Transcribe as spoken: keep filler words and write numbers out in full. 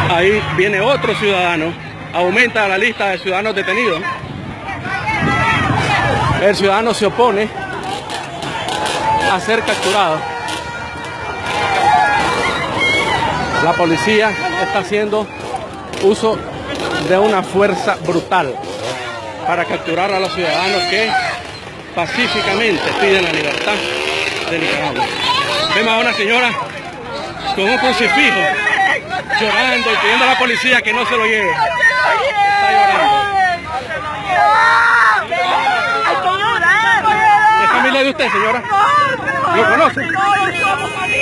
Ahí viene otro ciudadano. Aumenta la lista de ciudadanos detenidos. El ciudadano se opone a ser capturado. La policía está haciendo uso de una fuerza brutal para capturar a los ciudadanos que pacíficamente piden la libertad de Nicaragua. Vemos a una señora con un crucifijo llorando y pidiendo a la policía que no se lo lleve. Está llorando. ¿Es familia de usted, señora? ¿Lo conoce?